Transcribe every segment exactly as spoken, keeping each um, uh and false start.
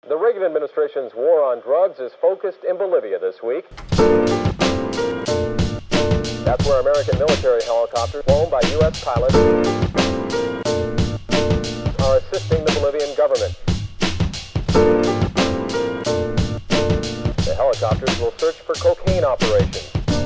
The Reagan administration's war on drugs is focused in Bolivia this week. That's where American military helicopters flown by U S pilots are assisting the Bolivian government. The helicopters will search for cocaine operations.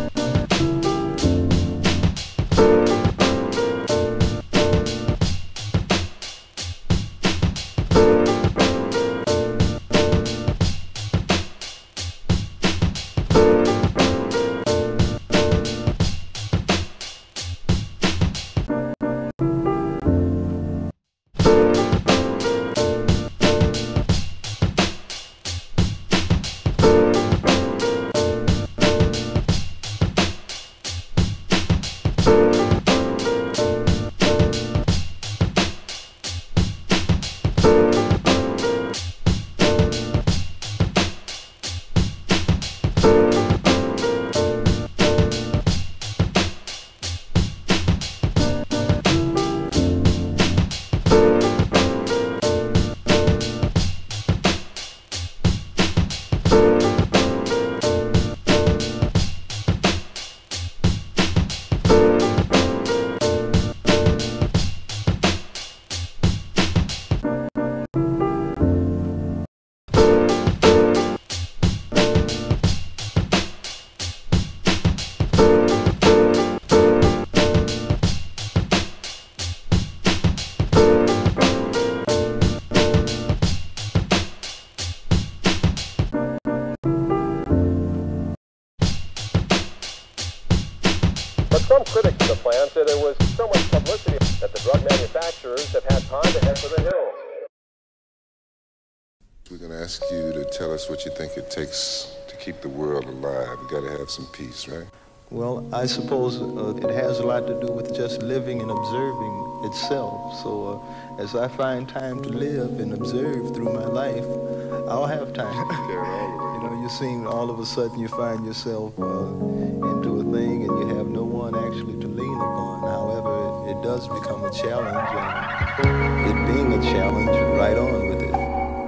Some critics of the plan say there was so much publicity that the drug manufacturers have had time to head for the hills. We're going to ask you to tell us what you think it takes to keep the world alive. We got to have some peace, right? Well, I suppose uh, it has a lot to do with just living and observing itself. So uh, as I find time to live and observe through my life, I'll have time. You know, you seem all of a sudden you find yourself uh, into a thing and you have no one actually to lean upon. However, it, it does become a challenge, and it being a challenge, right on with it.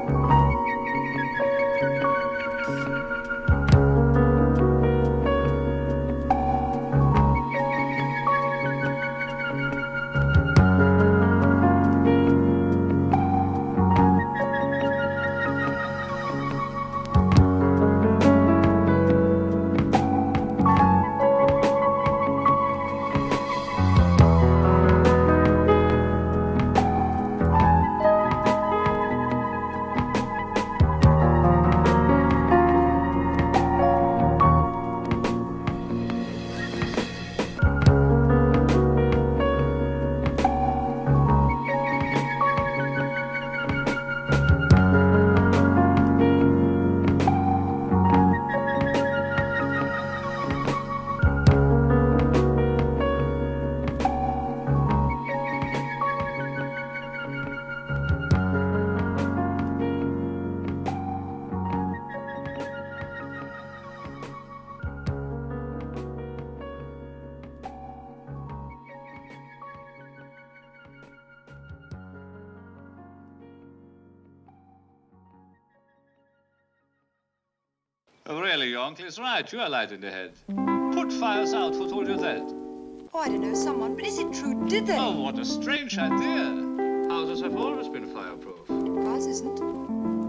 Oh, really, your uncle is right. You are light in the head. Put fires out. Who told you that? Oh, I don't know, someone. But is it true? Did they? Oh, what a strange idea. Houses have always been fireproof. Ours isn't.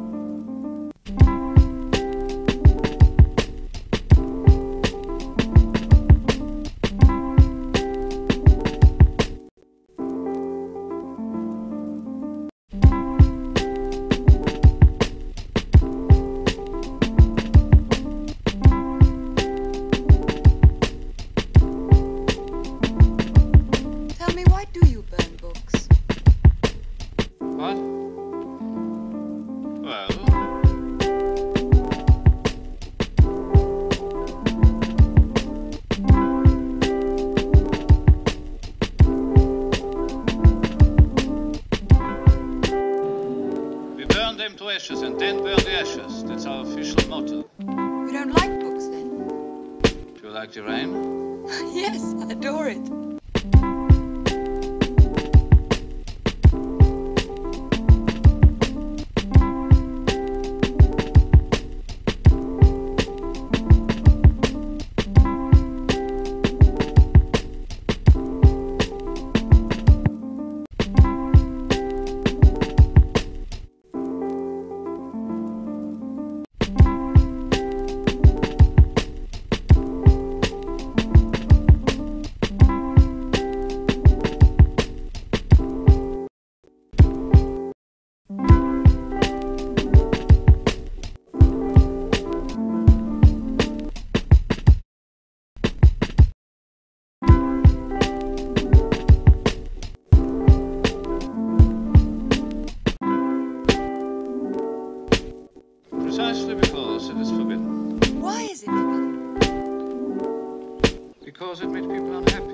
To ashes and then burn the ashes. That's our official motto. You don't like books, then? Do you like the rain? Yes, I adore it. Precisely because it is forbidden. Why is it forbidden? Because it makes people unhappy.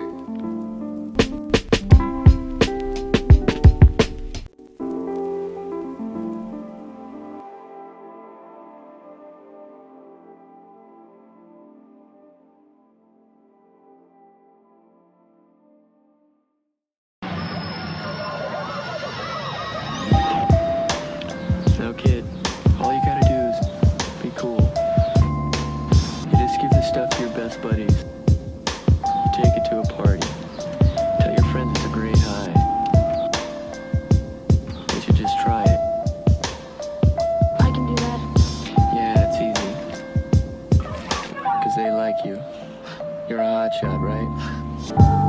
No, kid, all you gotta do is be cool. You just give the stuff to your best buddies. Take it to a party. Tell your friends it's a great high. They should just try it. I can do that. Yeah, it's easy. Cause they like you. You're a hotshot, right?